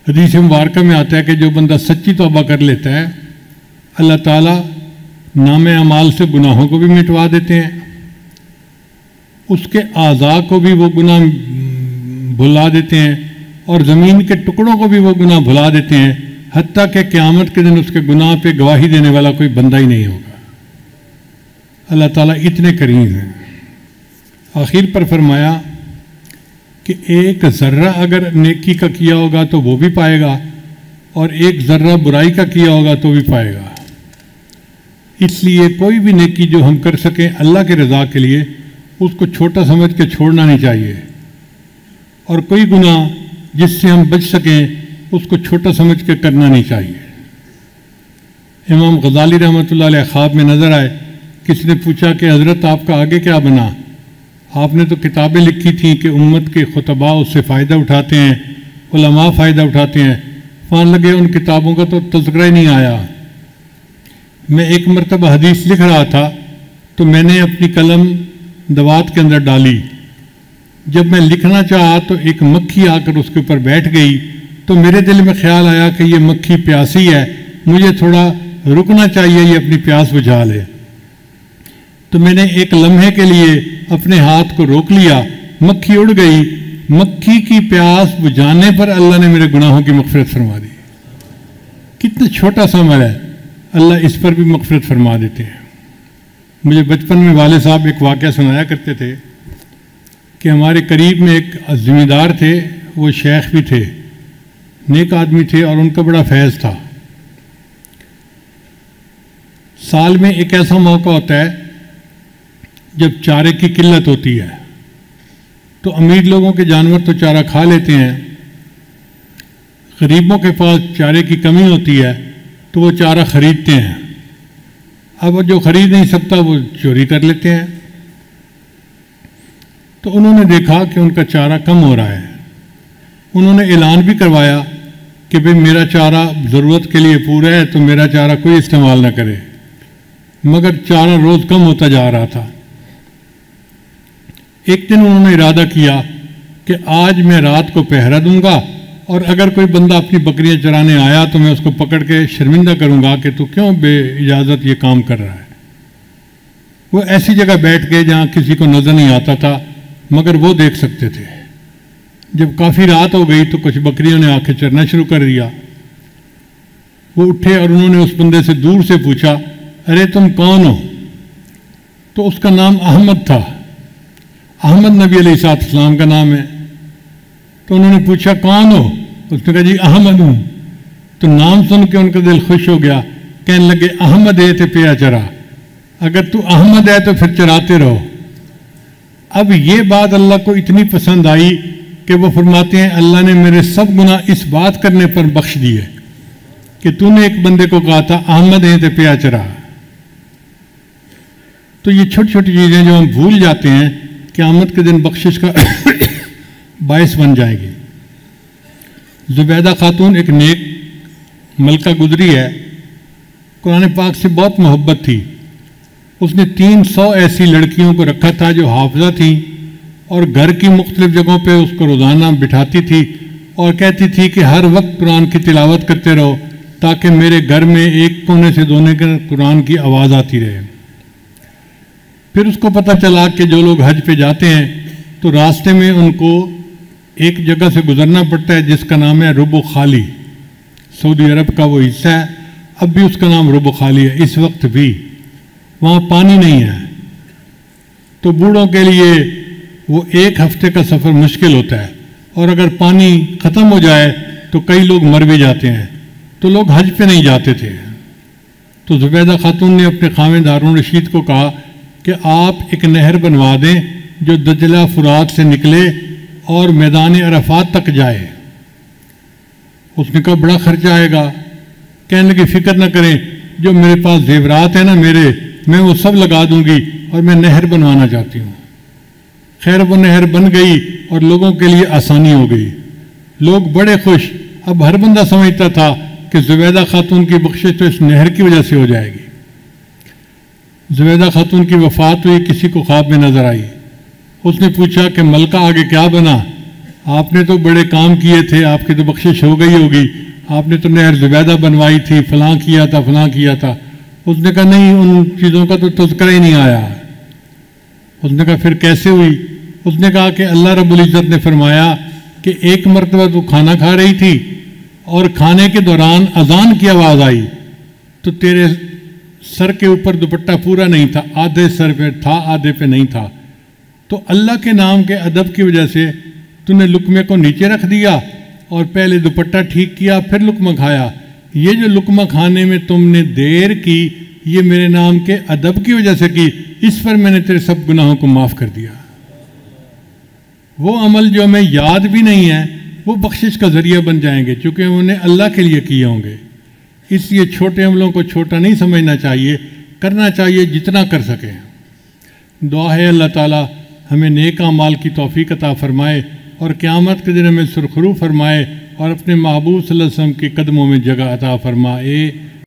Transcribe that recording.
हदीस मुबारका में आता है कि जो बंदा सच्ची तौबा कर लेता है अल्लाह ताला नामे अमाल से गुनाहों को भी मिटवा देते हैं, उसके आज़ा को भी वो गुनाह भुला देते हैं और ज़मीन के टुकड़ों को भी वो गुनाह भुला देते हैं, हत्ता कि क़यामत के दिन उसके गुनाह पे गवाही देने वाला कोई बंदा ही नहीं होगा। अल्लाह ताला इतने करीम हैं। आखिर पर फरमाया कि एक ज़र्रा अगर नेकी का किया होगा तो वो भी पाएगा और एक ज़र्रा बुराई का किया होगा तो भी पाएगा। इसलिए कोई भी नेकी जो हम कर सकें अल्लाह के रज़ा के लिए उसको छोटा समझ के छोड़ना नहीं चाहिए, और कोई गुनाह जिससे हम बच सकें उसको छोटा समझ के करना नहीं चाहिए। इमाम गज़ाली रहमतुल्लाह अलैह ख्वाब में नज़र आए, किसी ने पूछा कि हज़रत आपका आगे क्या बना? आपने तो किताबें लिखी थी कि उम्मत के खुतबा उससे फ़ायदा उठाते हैं, उलमा फ़ायदा उठाते हैं। फ़ान लगे उन किताबों का तो तज़किरा ही नहीं आया। मैं एक मरतबा हदीस लिख रहा था तो मैंने अपनी कलम दवात के अंदर डाली। जब मैं लिखना चाहा तो एक मक्खी आकर उसके ऊपर बैठ गई, तो मेरे दिल में ख्याल आया कि ये मक्खी प्यासी है, मुझे थोड़ा रुकना चाहिए, ये अपनी प्यास बुझा ले। तो मैंने एक लम्हे के लिए अपने हाथ को रोक लिया, मक्खी उड़ गई। मक्खी की प्यास बुझाने पर अल्लाह ने मेरे गुनाहों की मग़फ़िरत फरमा दी। कितना छोटा सा अमल है, अल्लाह इस पर भी मग़फ़िरत फरमा देते हैं। मुझे बचपन में वाले साहब एक वाक़या सुनाया करते थे कि हमारे करीब में एक ज़िम्मेदार थे, वो शेख भी थे, नेक आदमी थे और उनका बड़ा फैज़ था। साल में एक ऐसा मौका होता है जब चारे की किल्लत होती है, तो अमीर लोगों के जानवर तो चारा खा लेते हैं, गरीबों के पास चारे की कमी होती है तो वो चारा ख़रीदते हैं। अब जो ख़रीद नहीं सकता वो चोरी कर लेते हैं। तो उन्होंने देखा कि उनका चारा कम हो रहा है। उन्होंने ऐलान भी करवाया कि भाई मेरा चारा ज़रूरत के लिए पूरा है तो मेरा चारा कोई इस्तेमाल ना करे, मगर चारा रोज़ कम होता जा रहा था। एक दिन उन्होंने इरादा किया कि आज मैं रात को पहरा दूंगा और अगर कोई बंदा अपनी बकरियां चराने आया तो मैं उसको पकड़ के शर्मिंदा करूंगा कि तू क्यों बे इजाज़त ये काम कर रहा है। वो ऐसी जगह बैठ गए जहाँ किसी को नज़र नहीं आता था, मगर वो देख सकते थे। जब काफ़ी रात हो गई तो कुछ बकरियों ने आके चरना शुरू कर दिया। वो उठे और उन्होंने उस बंदे से दूर से पूछा, अरे तुम कौन हो? तो उसका नाम अहमद था। अहमद नबी अलैहिस्सलाम का नाम है। तो उन्होंने पूछा कौन हो? उसने कहा जी अहमद हूँ। तो नाम सुन के उनका दिल खुश हो गया, कहने लगे अहमद है तो पिया चरा, अगर तू अहमद है तो फिर चराते रहो। अब ये बात अल्लाह को इतनी पसंद आई कि वो फरमाते हैं अल्लाह ने मेरे सब गुनाह इस बात करने पर बख्श दिए कि तूने एक बंदे को कहा था अहमद है तो पिया चरा। तो ये छोटी छोटी चीज़ें जो हम भूल जाते हैं क़यामत के दिन बख्शिश का बायस बन जाएगी। ज़ुबैदा खातून एक नेक मलका गुजरी है, कुरान पाक से बहुत मोहब्बत थी। उसने 300 ऐसी लड़कियों को रखा था जो हाफिज़ा थी और घर की मुख्तलिफ जगहों पे उसको रोज़ाना बिठाती थी और कहती थी कि हर वक्त कुरान की तिलावत करते रहो ताकि मेरे घर में एक कोने से दोने के कुरान की आवाज़ आती रहे। फिर उसको पता चला कि जो लोग हज पे जाते हैं तो रास्ते में उनको एक जगह से गुजरना पड़ता है जिसका नाम है रुबो खाली। सऊदी अरब का वो हिस्सा है, अब भी उसका नाम रुबो खाली है। इस वक्त भी वहाँ पानी नहीं है, तो बूढ़ों के लिए वो एक हफ्ते का सफ़र मुश्किल होता है और अगर पानी ख़त्म हो जाए तो कई लोग मर भी जाते हैं, तो लोग हज पे नहीं जाते थे। तो ज़ुबैदा खातून ने अपने खामिद हारून रशीद को कहा कि आप एक नहर बनवा दें जो दजला फुरात से निकले और मैदान अरफात तक जाए। उसने कहा बड़ा खर्चा आएगा। कहने की फ़िक्र न करें, जो मेरे पास जेवरात है ना मैं वो सब लगा दूंगी और मैं नहर बनवाना चाहती हूँ। खैर वो नहर बन गई और लोगों के लिए आसानी हो गई, लोग बड़े खुश। अब हर बंदा समझता था कि ज़ुबैदा खातून की बख्शिश तो इस नहर की वजह से हो जाएगी। ज़ुबैदा खातून की वफ़ात हुई, किसी को ख्वाब में नज़र आई। उसने पूछा कि मलका आगे क्या बना? आपने तो बड़े काम किए थे, आपकी तो बख्शिश हो गई होगी, आपने तो नहर ज़ुबैदा बनवाई थी, फलां किया था, फलां किया था। उसने कहा नहीं, उन चीज़ों का तो तज़किरा ही नहीं आया। उसने कहा फिर कैसे हुई? उसने कहा कि अल्लाह रब्बुल इज़्ज़त ने फरमाया कि एक मरतबा तू खाना खा रही थी और खाने के दौरान अजान की आवाज़ आई, तो तेरे सर के ऊपर दुपट्टा पूरा नहीं था, आधे सर पे था, आधे पे नहीं था। तो अल्लाह के नाम के अदब की वजह से तूने लुकमे को नीचे रख दिया और पहले दुपट्टा ठीक किया, फिर लुकमा खाया। ये जो लुकमा खाने में तुमने देर की, ये मेरे नाम के अदब की वजह से की, इस पर मैंने तेरे सब गुनाहों को माफ़ कर दिया। वो अमल जो हमें याद भी नहीं है, वो बख्शिश का ज़रिया बन जाएंगे, चूँकि उन्हें अल्लाह के लिए किए होंगे। इसलिए छोटे अमलों को छोटा नहीं समझना चाहिए, करना चाहिए जितना कर सकें। दुआ है अल्लाह ताला हमें नेक अमाल की तौफीक अता फरमाए और क़यामत के दिन हमें सुरखरू फरमाए और अपने महबूब सल्लल्लाहु अलैहि वसल्लम के कदमों में जगह अता फरमाए।